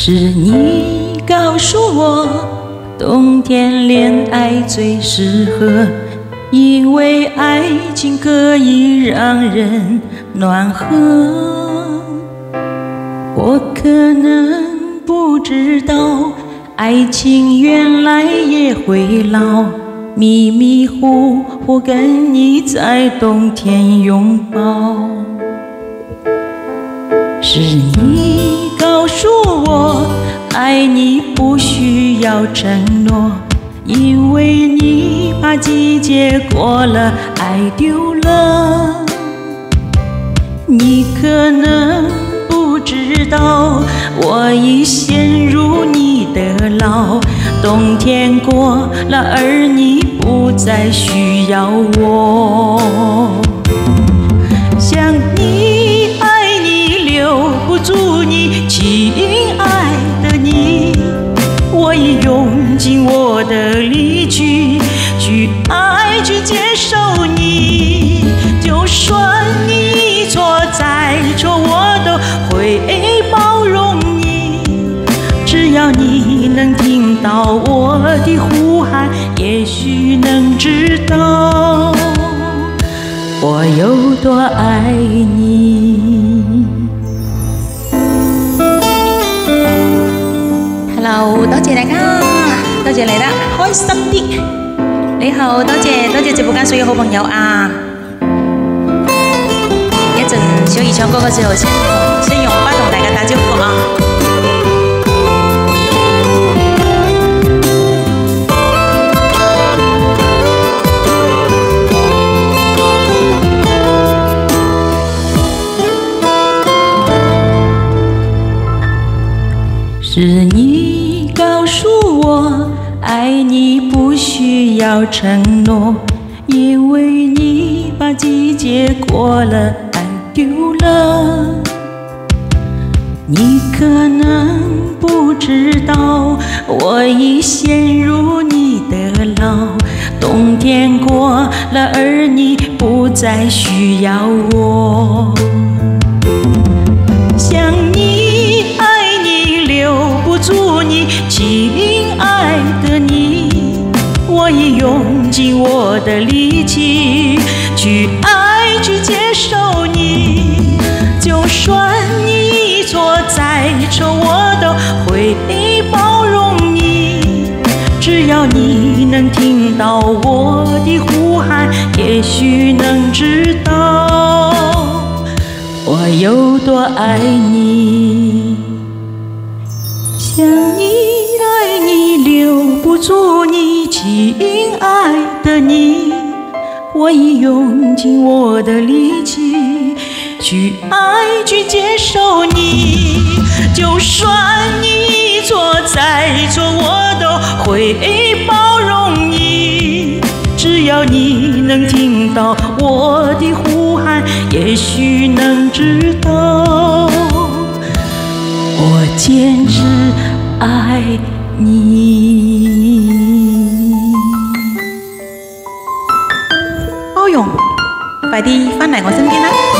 是你告诉我，冬天恋爱最适合，因为爱情可以让人暖和。我可能不知道，爱情原来也会老，迷迷糊糊跟你在冬天拥抱。是你告诉我，爱你不需要承诺，因为你怕季节过了，爱丢了。你可能不知道，我已陷入你的牢，冬天过了，而你不再需要我。想你爱你留不住你，亲爱的你，我已用尽我的力气去爱去接受你。就算你一错再错，我都会包容你。只要你能听到我的呼喊，也许能知道我有多爱你。 Hello， 多謝大家，多謝嚟得開心啲。你好，多謝直播間所有好朋友啊！一陣小儀唱歌嘅時候，先用花同大家打招呼啊！ 是你告诉我，爱你不需要承诺，因为你把季节过了，爱丢了。你可能不知道，我已陷入你的牢，冬天过了，而你不再需要我。想你爱你留不住你，亲爱的你，我已用尽我的力气去爱去接受你。就算你一错再错，我都会包容你。只要你能听到我的呼喊，也许能知道我有多爱你。想你爱你留不住你，亲爱的你，我已用尽我的力气去爱去接受你。就算你一错再错，我都会包容你。只要你能听到我的呼喊，也许能知道我简直愛你。 包容，快啲返嚟我身邊啦！